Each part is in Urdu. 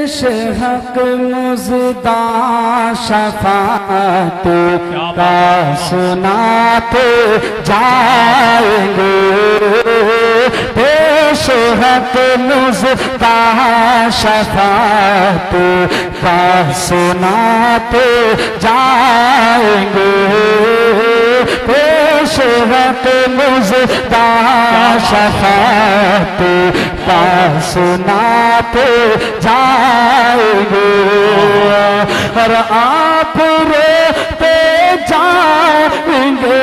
پیش حق مزدہ شفاعت کا سناتے جائیں گے، پیش حق مزدہ شفاعت کا سناتے جائیں گے، پیش حق مزدہ شفاعت کا سناتے جائیں گے، اور آپ روتے جائیں گے،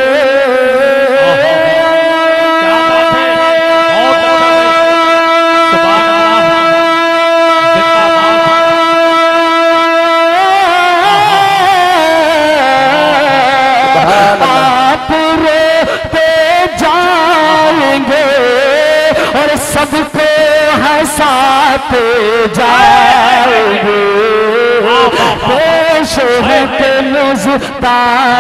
آپ روتے جائیں گے اور سب کو ہنساتے جائیں گے، پیش حق مزدہ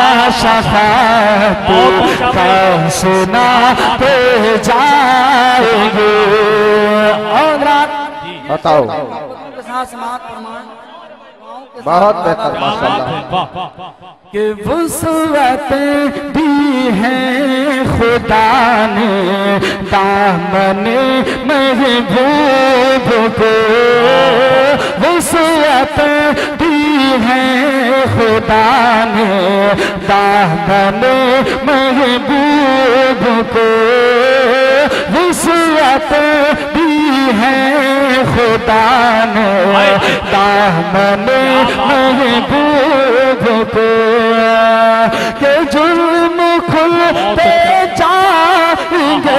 شفاعت کا سناتے جائیں گے۔ اور رات بتاؤ، کے ساتھ سماعت فرمائیں، بہت بہتر ماشاءاللہ، کہ وسعتیں دی ہیں خدا نے دامن محبوب کو، وسعتیں دی ہیں خدا نے دامن محبوب کو، وسعتیں دی ہیں خدا نے دامن محبوب کو، کہ جرم کھلتے جائیں گے،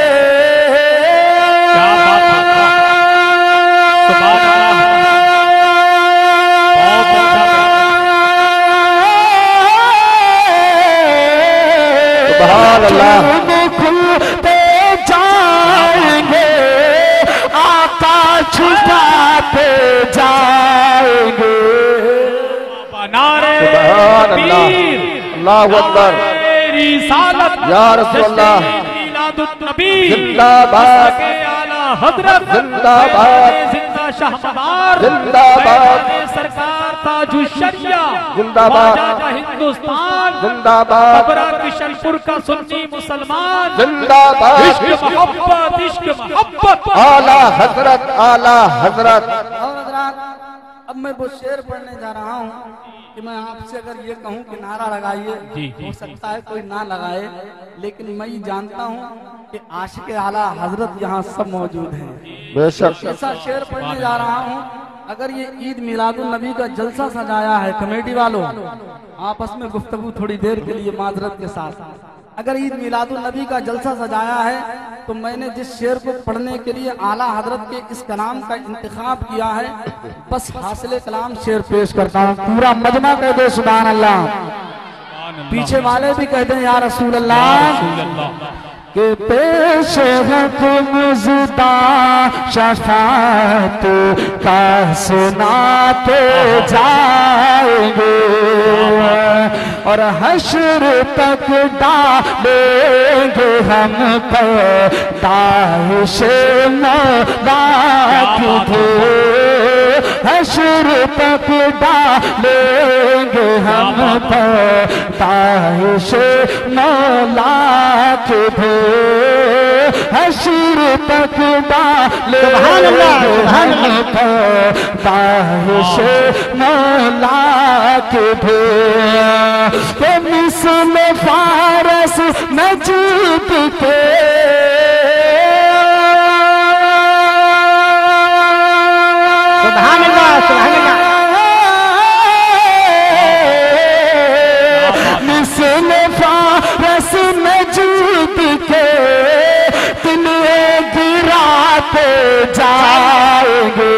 جرم کھلتے جائیں گے، آقا چھپاتے جائیں گے، سبحان اللہ، اللہ اکبر، یا رسول اللہ، زندہ باد، زندہ باد، زندہ باد، سرکار تاج الشریعہ، زندہ باد، ہندوستان، زندہ باد، خبرہ کشن پور کا سنی مسلمان، زندہ باد، عشق محبت، عشق محبت، اعلیٰ حضرت، اعلیٰ حضرت۔ اور حضرات اب میں وہ شعر پڑھنے جا رہا ہوں کہ میں آپ سے اگر یہ کہوں کہ نعرہ لگائیے، ہو سکتا ہے کوئی نہ لگائے، لیکن میں یہ جانتا ہوں کہ عاشق اعلیٰ حضرت یہاں سب موجود ہیں۔ بے شک، ایسا شعر پڑھنے جا رہا ہوں، اگر یہ عید میلاد النبی کا جلسہ سجایا ہے کمیٹی والوں، آپس میں گفتگو تھوڑی دیر کے لیے معذرت کے ساتھ، اگر عید میلاد النبی کا جلسہ سجایا ہے تو میں نے جس شعر کو پڑھنے کے لیے اعلیٰ حضرت کے اس کلام کا انتخاب کیا ہے، بس حاصل کلام شعر پیش کرتا ہوں، پورا مجمع کہہ دے سبحان اللہ، پیچھے والے بھی کہتے ہیں یا رسول اللہ، کہ پیش حق مزدہ شفاعت کا سناتے جائیں گے، اور حشر تک ڈالیں گے ہم پر داعش مولا کی دھول، حشر تک ڈالیں گے ہم پر داعش مولا کی دھول، حشر تک ڈالیں گے ہم پر داعش مولا کی دھول، کہ مثل فارس نجد کے سبحان اللہ، سبحان اللہ، مثل فارس نجد کے تنہیں گراتے جائیں گے،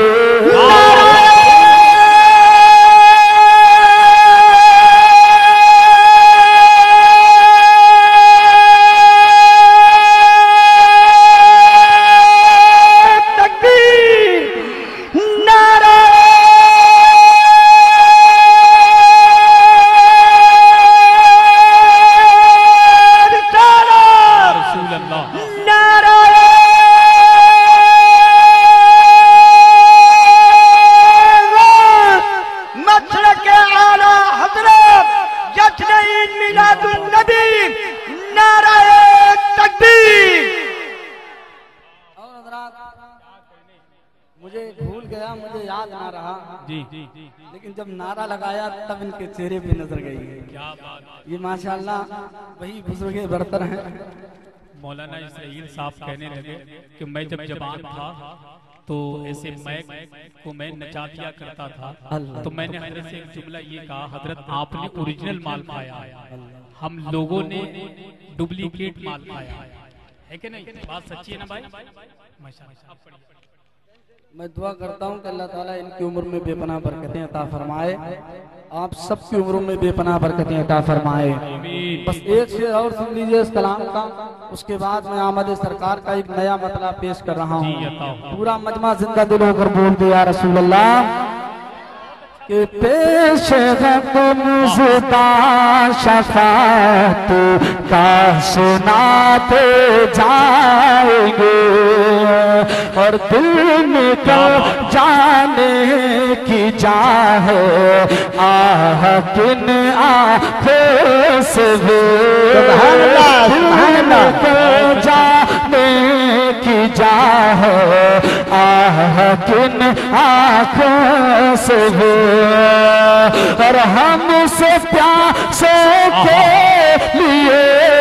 بھول گیا مجھے یاد نہ رہا جی لیکن جب نعرہ لگایا تب ان کے چہرے پہ نظر گئی کیا بات یہ ماشاءاللہ وہی بزرگ برتر ہیں مولانا اسرائیل صاحب کہنے لگے کہ میں جب جوان تھا تو ایسے میک کو میں نچا دیا کرتا تھا تو میں نے حضرت سے ایک جملہ یہ کہا حضرت آپ نے اوریجنل مال کھایا ہم لوگوں نے ڈپلیکیٹ مال کھایا ہے کہ نہیں بات سچی ہے نا بھائی ماشاءاللہ میں دعا کرتا ہوں کہ اللہ تعالیٰ ان کی عمر میں بے پناہ برکتیں عطا فرمائے آپ سب کی عمروں میں بے پناہ برکتیں عطا فرمائے بس ایک شعر اور سن لیجئے اس کلام کا اس کے بعد میں آمد سرکار کا ایک نیا مطلع پیش کر رہا ہوں پورا مجمع زندہ دل ہو کر بولتے یا رسول اللہ کہ پیش مزدہ شفاعت کا سناتے جائیں گے اور دل میں جانے کی جاہے آہ کن آنکھوں سے سبحان اللہ سبحان اللہ جانے کی جاہے آہ کن آنکھوں سے اور ہم سے پیاسوں کے لیے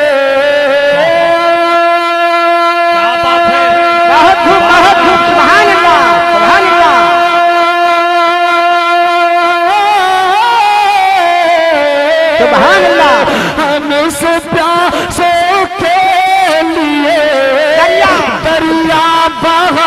سبحان اللہ سبحان اللہ سبحان اللہ ہم سے پیاسوں کے لیے دریا بہا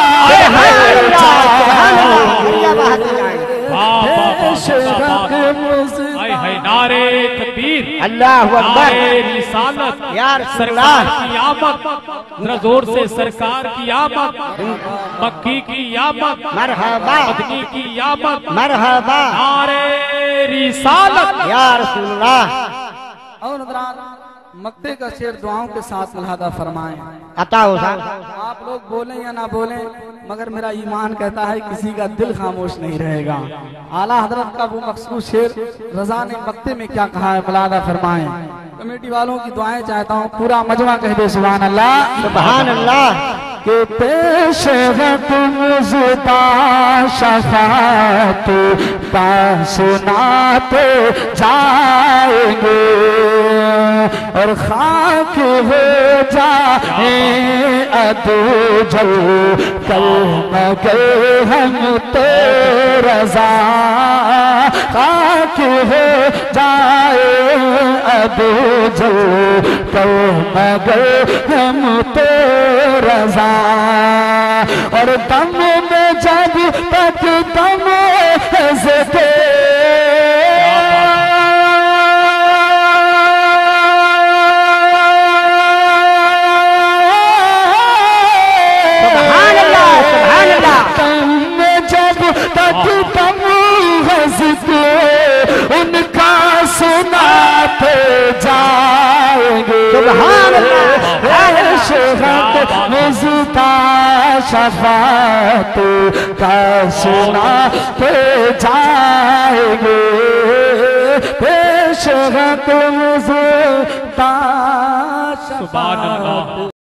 نعرے تکبیر اللہ اکبر نعرے رسالت یا رسول سرکار اللہ کی آمد ذرا زور سے سرکار کی آمد مکی کی آمد مرحبا مدنی کی آمد مرحبا نعرے رسالت یا رسول اللہ اور حضرات مکتے کا شعر دعاؤں کے ساتھ ملاحظہ فرمائیں عطا ہو صاحب آپ لوگ بولیں یا نہ بولیں مگر میرا ایمان کہتا ہے کسی کا دل خاموش نہیں رہے گا اعلیٰ حضرت کا وہ مخصوص شعر رضا نے مکتے میں کیا کہا ہے ملاحظہ فرمائیں کمیٹی والوں کی دعائیں چاہتا ہوں پورا مجمع کہہ دے سبحان اللہ سبحان اللہ کہ پیش مزدہ شفاعت کا سناتے جائیں گے اور خاک ہو جائیں ادو جل کل مگر ہم تو رضا خاک ہو جائیں ادو جل کل مگر ہم تو رضا اور دم میں جب تک دم ہزتے سبحان اللہ سبحان اللہ دم میں جب تک دم ہزتے ان کا سناتے جائیں گے سبحان اللہ شفاعت مزدہ شفاعت کا سناتے جائیں گے پیش مزدہ سبحان اللہ